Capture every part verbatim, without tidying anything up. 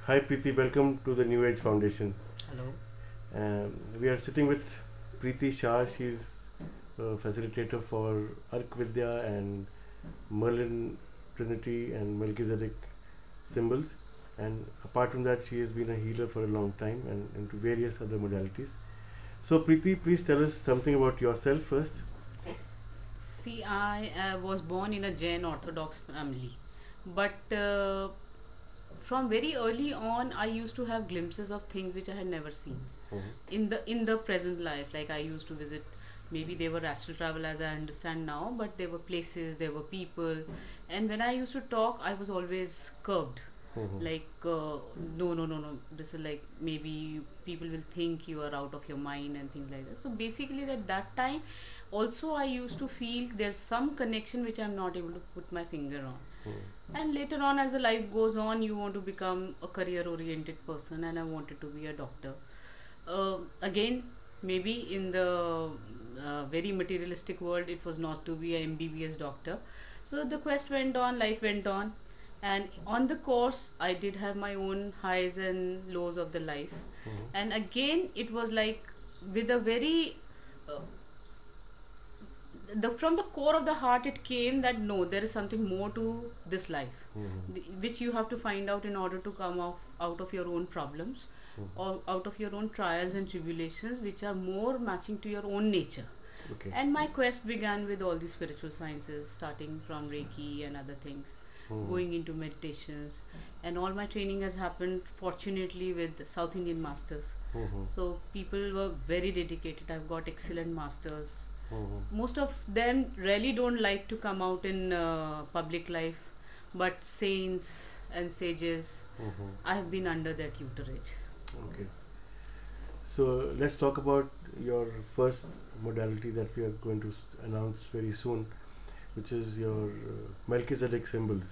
Hi Priti, welcome to the NewAge Foundation. Hello. Um, we are sitting with Priti Shah. She's a facilitator for Ark Vidya and Merlin Trinity and Melchizedek symbols. And apart from that, she has been a healer for a long time and into various other modalities. So Priti, please tell us something about yourself first. See, I uh, was born in a Jain Orthodox family, but uh, from very early on, I used to have glimpses of things which I had never seen Mhm. in the in the present life. Like I used to visit. Maybe they were astral travel as I understand now, but there were places, there were people, and when I used to talk, I was always curbed. Mhm. Like uh, no, no, no, no. This is like maybe you, people will think you are out of your mind and things like that. So basically, at that time, also I used to feel there's some connection which I'm not able to put my finger on. Mhm. And later on, as the life goes on, you want to become a career oriented person, and I wanted to be a doctor. Uh, again, maybe in the uh, very materialistic world, it was not to be a M B B S doctor. So the quest went on, life went on, and on the course, I did have my own highs and lows of the life. Mhm. And again, it was like with a very uh, the from the core of the heart it came that no, there is something more to this life, Mhm. th- which you have to find out in order to come out, out of your own problems Mhm. or out of your own trials and tribulations which are more matching to your own nature. Okay. And my quest began with all the spiritual sciences, starting from Reiki and other things, Mhm. going into meditations, and all my training has happened fortunately with South Indian masters. Mhm. So people were very dedicated. I've got excellent masters. Mhm. Most of them really don't like to come out in uh, public life, but saints and sages, Mhm. I have been under their tutorage. Okay. So let's talk about your first modality that we are going to s- announce very soon, which is your uh, Melchizedek symbols.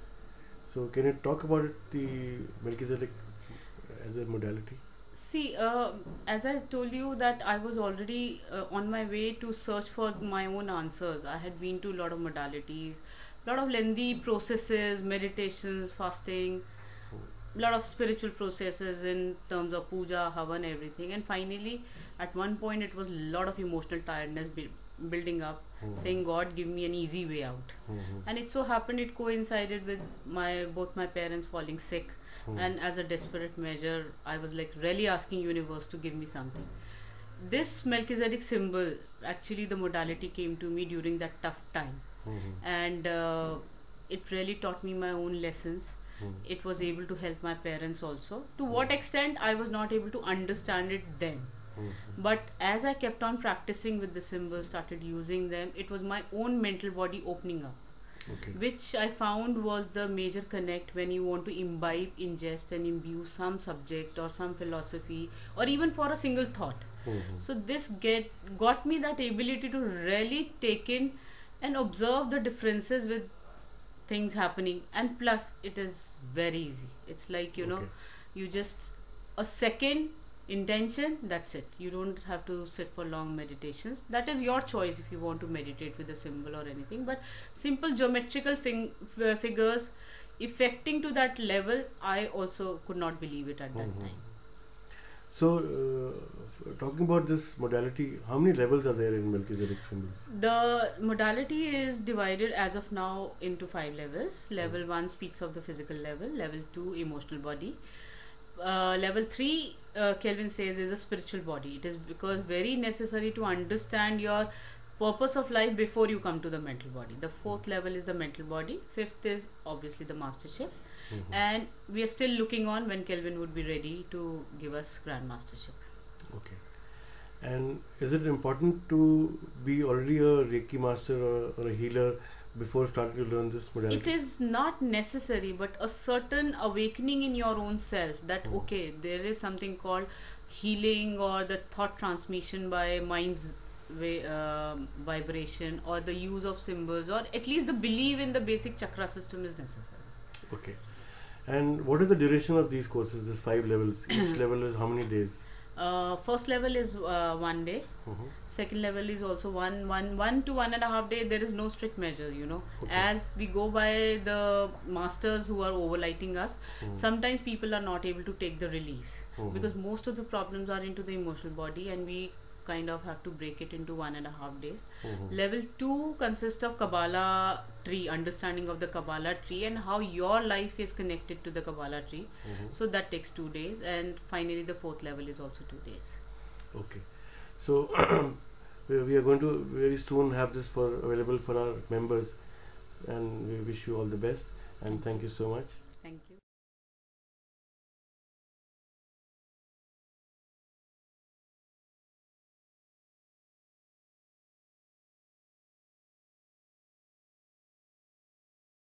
So can you talk about it, the Melchizedek as a modality? See, uh, as I told you that I was already uh, on my way to search for my own answers. I had been to a lot of modalities, lot of lengthy processes, meditations, fasting, lot of spiritual processes in terms of puja, havan, everything. And finally, at one point, it was a lot of emotional tiredness bu- building up, Mhm. saying, God, give me an easy way out. Mhm. And it so happened it coincided with my both my parents falling sick, Mhm. and as a desperate measure, I was like really asking universe to give me something. This Melchizedek symbol, actually, the modality came to me during that tough time, Mhm. and uh, it really taught me my own lessons. Mhm. It was able to help my parents also. To what Mhm. extent I was not able to understand it then, Mhm. but as I kept on practicing with the symbols, started using them, it was my own mental body opening up, Okay. which I found was the major connect when you want to imbibe, ingest, and imbue some subject or some philosophy, or even for a single thought. Mhm. So this get got me that ability to really take in and observe the differences with things happening. And plus, it is very easy. It's like, you know, Okay. you just a second intention, that's it. You don't have to sit for long meditations. That is your choice if you want to meditate with a symbol or anything, but simple geometrical fing- f- figures affecting to that level, I also could not believe it at that Mhm. time. So, uh, talking about this modality, how many levels are there in Melchizedek symbols? The modality is divided as of now into five levels. Mhm. Level one speaks of the physical level, level two, emotional body. Uh, level three, uh, Kelvin says, is a spiritual body. It is because very necessary to understand your purpose of life before you come to the mental body. The fourth level is the mental body. Fifth is obviously the mastership. Mhm. And we are still looking on when Kelvin would be ready to give us grand mastership. Okay. And is it important to be already a Reiki master or, or a healer before starting to learn this It modality? is not necessary, but a certain awakening in your own self that Mhm. okay, there is something called healing or the thought transmission by mind's way, um vibration, or the use of symbols, or at least the belief in the basic chakra system is necessary. Okay. And what is the duration of these courses, these five levels? Each level is how many days? Uh, first level is uh, one day. Mm-hmm. Second level is also one, one, one to one and a half day. There is no strict measures, you know. Okay. As we go by the masters who are overlighting us, Mm-hmm. sometimes people are not able to take the release Mm-hmm. because most of the problems are into the emotional body, and we kind of have to break it into one and a half days. Mm-hmm. Level two consists of Kabbalah tree, understanding of the Kabbalah tree and how your life is connected to the Kabbalah tree. Mm-hmm. So that takes two days, and finally the fourth level is also two days. Okay. So we we are going to very soon have this for available for our members, and we wish you all the best, and thank you so much. Thank you.